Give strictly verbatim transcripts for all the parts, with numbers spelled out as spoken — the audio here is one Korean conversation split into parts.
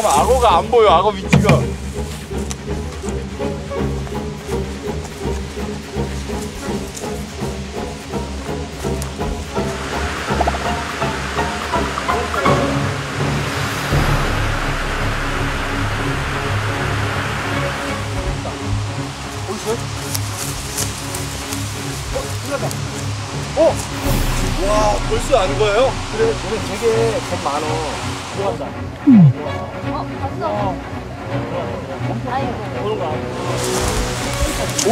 잠깐만, 악어가 안 보여, 악어 위치가. 어? 와, 벌써 아는 거예요? 그래, 저게 되게 겁 많어. 들어간다. 어? 봤어? 아이고. 오는 거 아니야.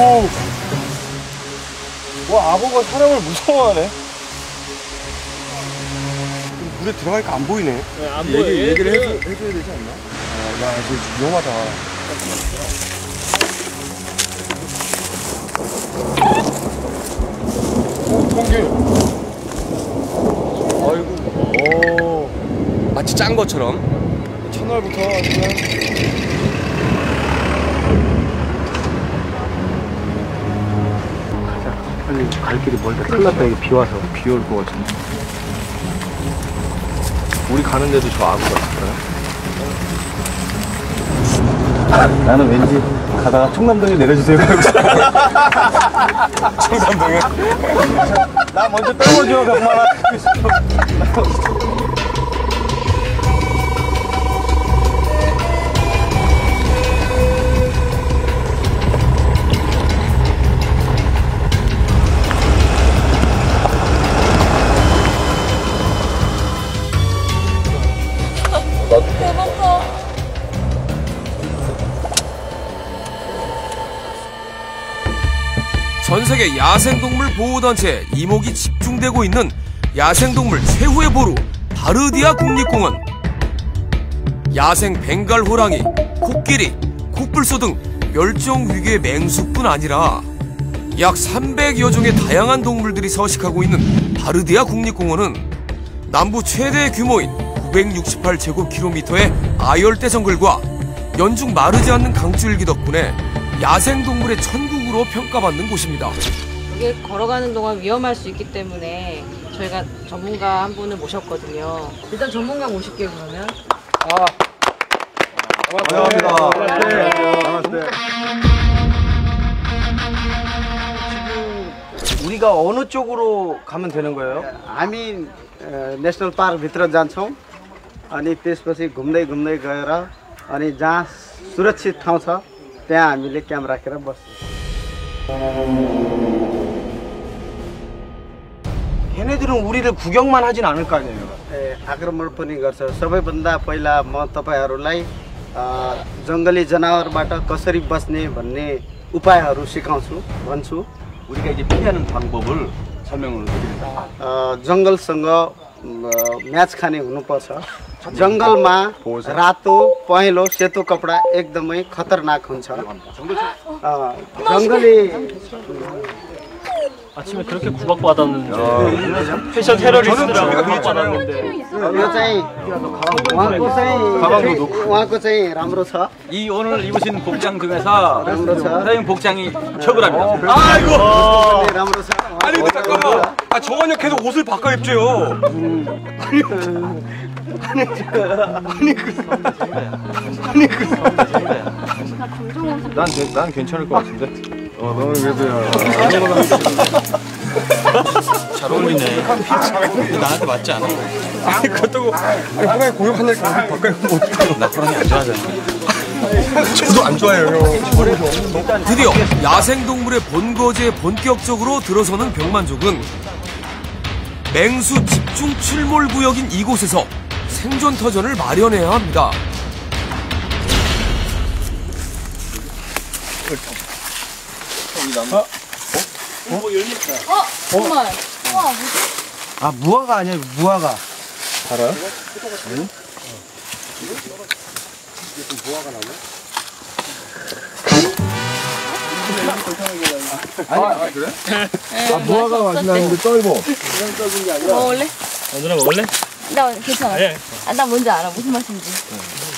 오! 와, 악어가 사람을 무서워하네. 물에 들어가니까 안 보이네. 네, 안 얘기, 보여. 얘기를 해줘, 해줘야 되지 않나? 아, 야, 이거 위험하다. 오, 통길. 아이고. 오. 마치 짠 것처럼. 첫날부터 그냥. 가자. 빨리 갈 길이 멀다. 큰일 났다. 이게 비 와서. 비 올 것 같은데. 우리 가는데도 저 악어 같을까요? 나는 왠지 가다가 청담동에 내려주세요. 청담동에? 나 먼저 떨궈줘, 병만아. 대박사. 전세계 야생동물 보호단체 이목이 집중되고 있는 야생동물 최후의 보루 바르디아 국립공원. 야생 벵갈 호랑이, 코끼리, 코뿔소 등 멸종위기의 맹수뿐 아니라 약 삼백여 종의 다양한 동물들이 서식하고 있는 바르디아 국립공원은 남부 최대 규모인 구백육십팔 제곱킬로미터의 아열대 정글과 연중 마르지 않는 강줄기 덕분에 야생동물의 천국으로 평가받는 곳입니다. 여기 걸어가는 동안 위험할 수 있기 때문에 저희가 전문가 한 분을 모셨거든요. 일단 전문가 모실게요, 그러면. 아. 반갑습니다. 반갑습니다. 지금 우리가 어느 쪽으로 가면 되는 거예요? हामी national park भित्र जान्छौँ अनि त्यसपछि घुम्दै घुम्दै गएर अनि जहाँ सुरक्षित ठाउँ छ त्यहाँ हामीले क्याम्प राखेर बस्छौँ। 걔네들은 우리를 구경만 하진 않을 거 아니에요? ए, आक्रमण पनि गर्छ। सबैभन्दा पहिला म तपाईहरूलाई जङ्गली जनावरबाट कसरी बस्ने भन्ने उपायहरू सिकाउँछु भन्छु। 우리가 이제 피하는 방법을 설명을 드립니다. जङ्गलसँग म्याच खाने हुनुपर्छ। जङ्गलमा रातो पहेँलो सेतो कपडा एकदमै खतरनाक हुन्छ। जङ्गली 아침에 그렇게 구박받았는데 패션 테러리스트라고 구박받았는데 यो चाहिँ उहाँको चाहिँ उहाँको चाहिँ राम्रो छ। 이 오늘 입으신 복장 중에서 राम्रो छ। 사용 복장이 척을합니다. 아이고! 네, राम्रो छ। 아니, 근데 잠깐만. 아, 저번에 계속 옷을 바꿔 입죠. 아니, 아니, 아니, 그, 아니, 그, 난, 난 괜찮을 것 같은데. 어, 너는 그래도야. 잘 어울리네. 나한테 맞지 않아? 아니, 그렇다고. 아니, 호랑이 공격한다니까 옷을 바꿔 입으면 어떡해요. 나 호랑이 안 좋아하잖아. 저도 안 좋아해요, 형. 드디어 야생동물의 본거지에 본격적으로 들어서는 병만족은 맹수 집중 출몰 구역인 이곳에서 생존 터전을 마련해야 합니다. 어? 정말. 우와, 뭐지? 아 무화과 아니야 무화과. 알아요? 응? 아니, 아, 그래? 네, 아, 무화과 맛이 나는데 떫어. 먹을래? 누나 먹을래? 나 괜찮아. 아, 나 뭔지 알아. 무슨 맛인지.